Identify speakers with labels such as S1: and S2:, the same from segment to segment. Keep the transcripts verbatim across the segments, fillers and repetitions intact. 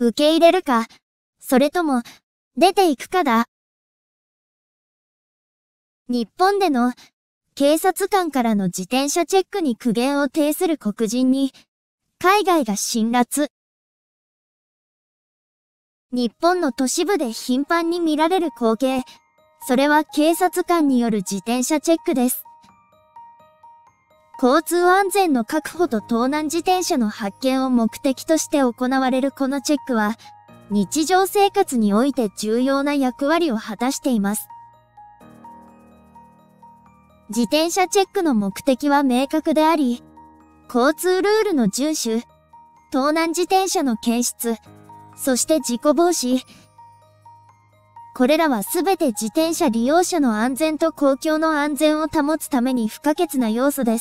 S1: 受け入れるか、それとも出ていくかだ。日本での警察官からの自転車チェックに苦言を呈する黒人に、海外が辛辣。日本の都市部で頻繁に見られる光景、それは警察官による自転車チェックです。交通安全の確保と盗難自転車の発見を目的として行われるこのチェックは、日常生活において重要な役割を果たしています。自転車チェックの目的は明確であり、交通ルールの遵守、盗難自転車の検出、そして事故防止。これらはすべて自転車利用者の安全と公共の安全を保つために不可欠な要素です。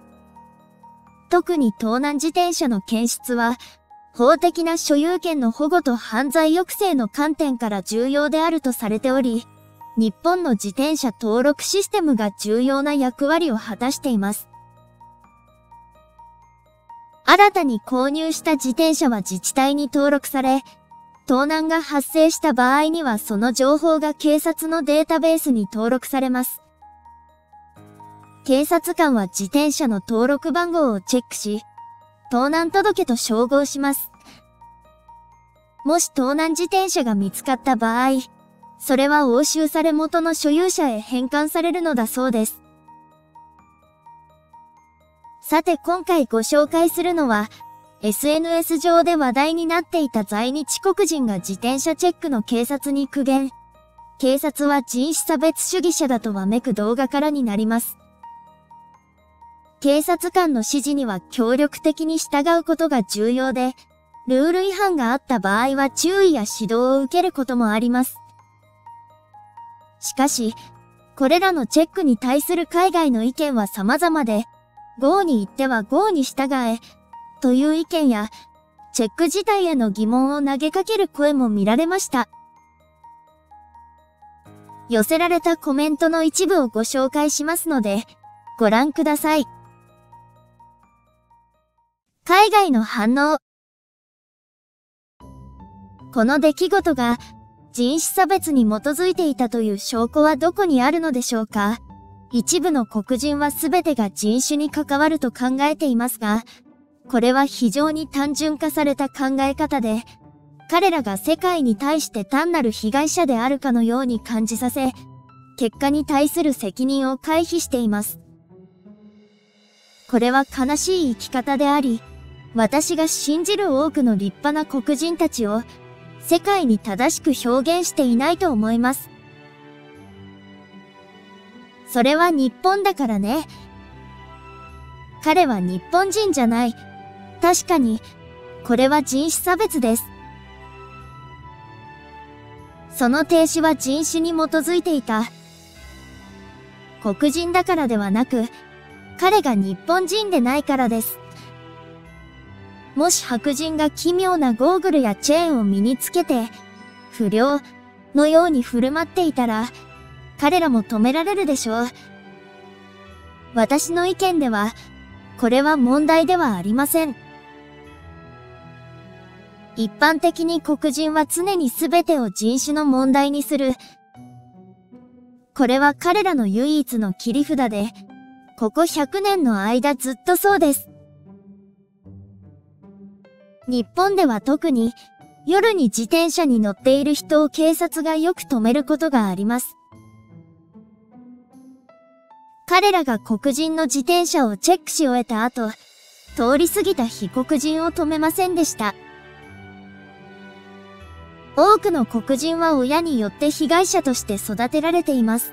S1: 特に盗難自転車の検出は、法的な所有権の保護と犯罪抑制の観点から重要であるとされており、日本の自転車登録システムが重要な役割を果たしています。新たに購入した自転車は自治体に登録され、盗難が発生した場合にはその情報が警察のデータベースに登録されます。警察官は自転車の登録番号をチェックし、盗難届と照合します。もし盗難自転車が見つかった場合、それは押収され元の所有者へ返還されるのだそうです。さて今回ご紹介するのは、エスエヌエス 上で話題になっていた在日黒人が自転車チェックの警察に苦言。警察は人種差別主義者だとわめく動画からになります。警察官の指示には協力的に従うことが重要で、ルール違反があった場合は注意や指導を受けることもあります。しかし、これらのチェックに対する海外の意見は様々で、ゴーに言ってはゴーに従え、という意見や、チェック自体への疑問を投げかける声も見られました。寄せられたコメントの一部をご紹介しますので、ご覧ください。海外の反応。この出来事が人種差別に基づいていたという証拠はどこにあるのでしょうか。一部の黒人は全てが人種に関わると考えていますが、これは非常に単純化された考え方で、彼らが世界に対して単なる被害者であるかのように感じさせ、結果に対する責任を回避しています。これは悲しい生き方であり、私が信じる多くの立派な黒人たちを世界に正しく表現していないと思います。それは日本だからね。彼は日本人じゃない。確かに、これは人種差別です。その停止は人種に基づいていた。黒人だからではなく、彼が日本人でないからです。もし白人が奇妙なゴーグルやチェーンを身につけて、不良のように振る舞っていたら、彼らも止められるでしょう。私の意見では、これは問題ではありません。一般的に黒人は常に全てを人種の問題にする。これは彼らの唯一の切り札で、ここひゃくねんの間ずっとそうです。日本では特に夜に自転車に乗っている人を警察がよく止めることがあります。彼らが黒人の自転車をチェックし終えた後、通り過ぎた非黒人を止めませんでした。多くの黒人は親によって被害者として育てられています。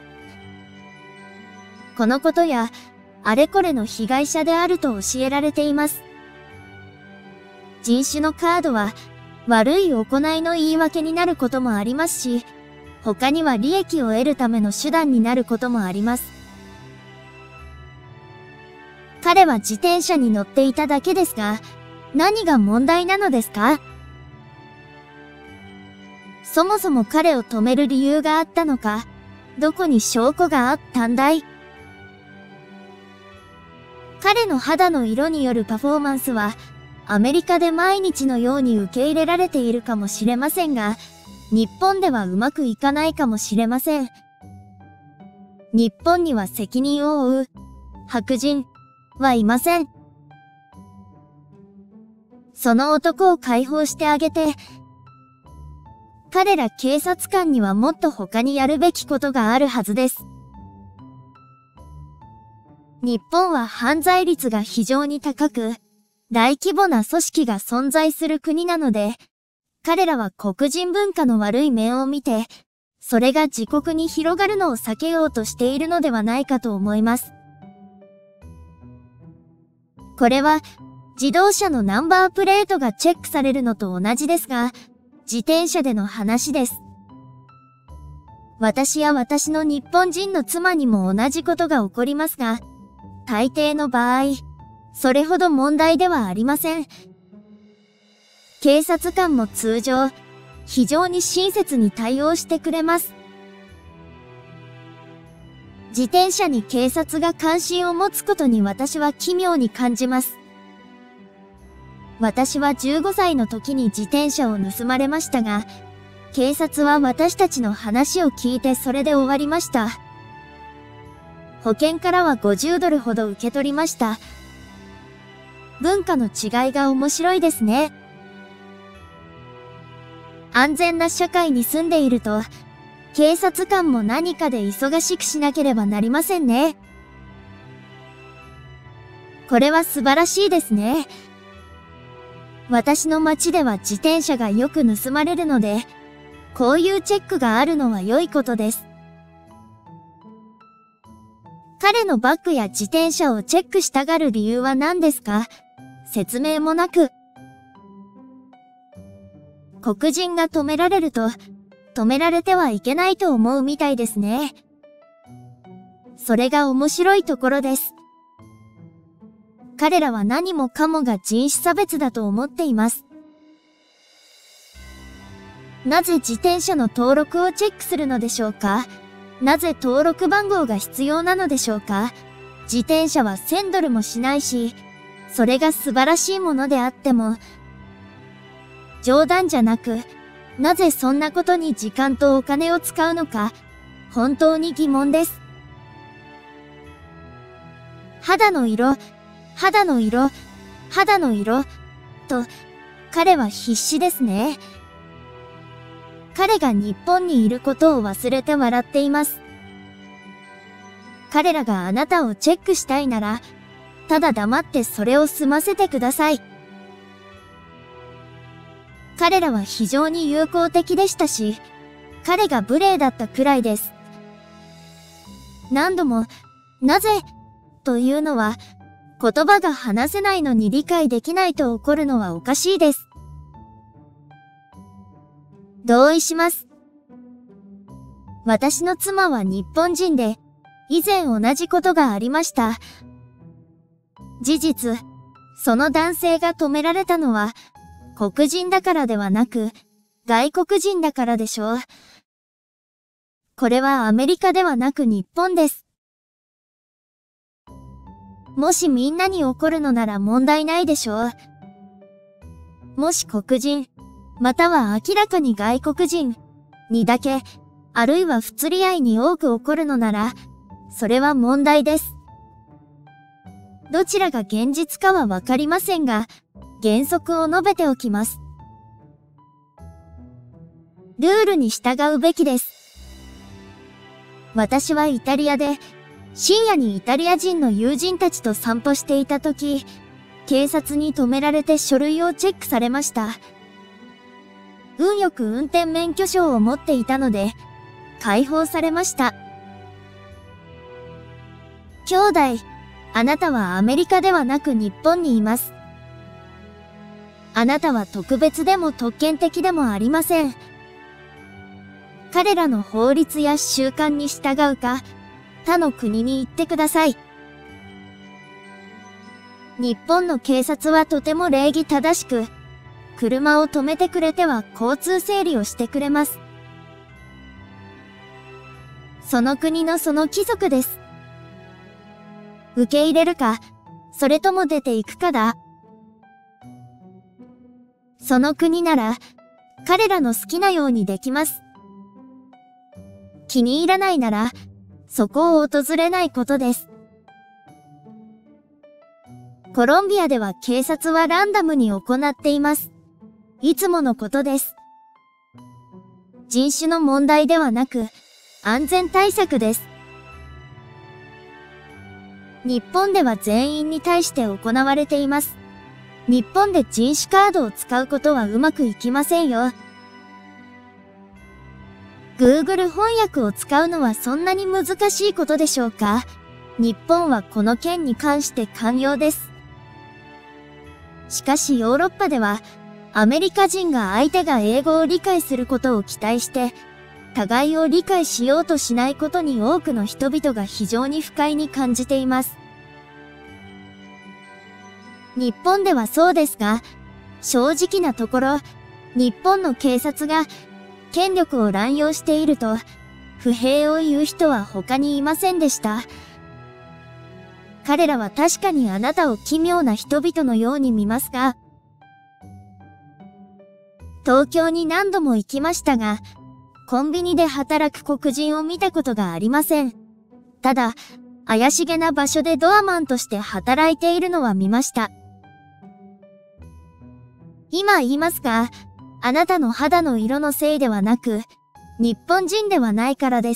S1: このことや、あれこれの被害者であると教えられています。人種のカードは悪い行いの言い訳になることもありますし、他には利益を得るための手段になることもあります。彼は自転車に乗っていただけですが、何が問題なのですか？そもそも彼を止める理由があったのか、どこに証拠があったんだい？彼の肌の色によるパフォーマンスは、 アメリカで毎日のように受け入れられているかもしれませんが、日本ではうまくいかないかもしれません。日本には責任を負う白人はいません。その男を解放してあげて、彼ら警察官にはもっと他にやるべきことがあるはずです。日本は犯罪率が非常に高く、大規模な組織が存在する国なので、彼らは黒人文化の悪い面を見て、それが自国に広がるのを避けようとしているのではないかと思います。これは、自動車のナンバープレートがチェックされるのと同じですが、自転車での話です。私や私の日本人の妻にも同じことが起こりますが、大抵の場合、それほど問題ではありません。警察官も通常、非常に親切に対応してくれます。自転車に警察が関心を持つことに私は奇妙に感じます。私はじゅうごさいの時に自転車を盗まれましたが、警察は私たちの話を聞いてそれで終わりました。保険からはごじゅうドルほど受け取りました。文化の違いが面白いですね。安全な社会に住んでいると、警察官も何かで忙しくしなければなりませんね。これは素晴らしいですね。私の町では自転車がよく盗まれるので、こういうチェックがあるのは良いことです。彼のバッグや自転車をチェックしたがる理由は何ですか？説明もなく。黒人が止められると、止められてはいけないと思うみたいですね。それが面白いところです。彼らは何もかもが人種差別だと思っています。なぜ自転車の登録をチェックするのでしょうか？なぜ登録番号が必要なのでしょうか？自転車はせんドルもしないし、それが素晴らしいものであっても、冗談じゃなく、なぜそんなことに時間とお金を使うのか、本当に疑問です。肌の色、肌の色、肌の色、と、彼は必死ですね。彼が日本にいることを忘れて笑っています。彼らがあなたをチェックしたいなら、ただ黙ってそれを済ませてください。彼らは非常に友好的でしたし、彼が無礼だったくらいです。何度も、なぜ、というのは、言葉が話せないのに理解できないと怒るのはおかしいです。同意します。私の妻は日本人で、以前同じことがありました。事実、その男性が止められたのは、黒人だからではなく、外国人だからでしょう。これはアメリカではなく日本です。もしみんなに怒るのなら問題ないでしょう。もし黒人、または明らかに外国人にだけ、あるいは不釣り合いに多く怒るのなら、それは問題です。どちらが現実かはわかりませんが、原則を述べておきます。ルールに従うべきです。私はイタリアで、深夜にイタリア人の友人たちと散歩していたとき、警察に止められて書類をチェックされました。運よく運転免許証を持っていたので、解放されました。兄弟、あなたはアメリカではなく日本にいます。あなたは特別でも特権的でもありません。彼らの法律や習慣に従うか、他の国に行ってください。日本の警察はとても礼儀正しく、車を止めてくれては交通整理をしてくれます。その国のその規則です。受け入れるか、それとも出ていくかだ。 その国なら、彼らの好きなようにできます。気に入らないなら、そこを訪れないことです。コロンビアでは警察はランダムに行っています。いつものことです。人種の問題ではなく、安全対策です。日本では全員に対して行われています。日本で人種カードを使うことはうまくいきませんよ。Google 翻訳を使うのはそんなに難しいことでしょうか？日本はこの件に関して寛容です。しかしヨーロッパでは、アメリカ人が相手が英語を理解することを期待して、互いを理解しようとしないことに多くの人々が非常に不快に感じています。日本ではそうですが、正直なところ、日本の警察が権力を乱用していると、不平を言う人は他にいませんでした。彼らは確かにあなたを奇妙な人々のように見ますが、東京に何度も行きましたが、コンビニで働く黒人を見たことがありません。ただ、怪しげな場所でドアマンとして働いているのは見ました。今言いますが、あなたの肌の色のせいではなく、日本人ではないからです。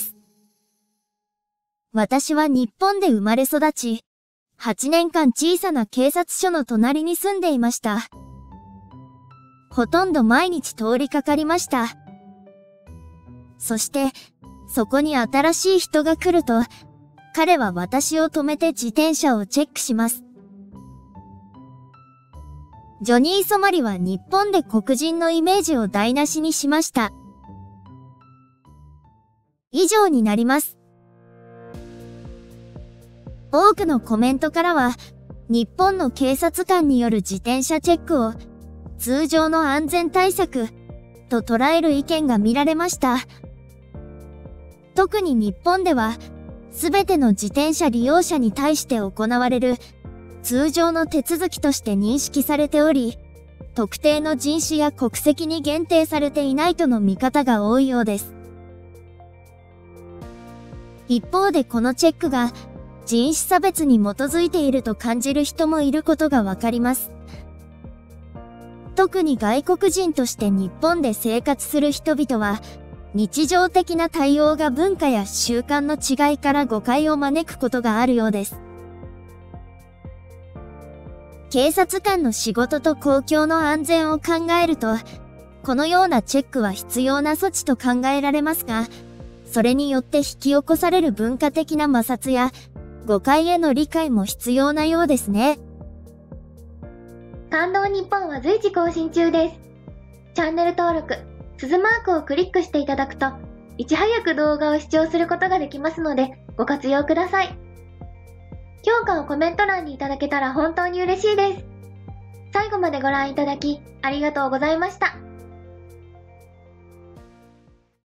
S1: 私は日本で生まれ育ち、はちねんかん小さな警察署の隣に住んでいました。ほとんど毎日通りかかりました。そして、そこに新しい人が来ると、彼は私を止めて自転車をチェックします。ジョニー・ソマリは日本で黒人のイメージを台無しにしました。以上になります。多くのコメントからは、日本の警察官による自転車チェックを通常の安全対策と捉える意見が見られました。特に日本では、すべての自転車利用者に対して行われる通常の手続きとして認識されており、特定の人種や国籍に限定されていないとの見方が多いようです。一方でこのチェックが人種差別に基づいていると感じる人もいることがわかります。特に外国人として日本で生活する人々は、日常的な対応が文化や習慣の違いから誤解を招くことがあるようです。警察官の仕事と公共の安全を考えると、このようなチェックは必要な措置と考えられますが、それによって引き起こされる文化的な摩擦や誤解への理解も必要なようですね。
S2: 感動日本は随時更新中です。チャンネル登録、鈴マークをクリックしていただくと、いち早く動画を視聴することができますので、ご活用ください。評価をコメント欄にいただけたら本当に嬉しいです。最後までご覧いただき、ありがとうございました。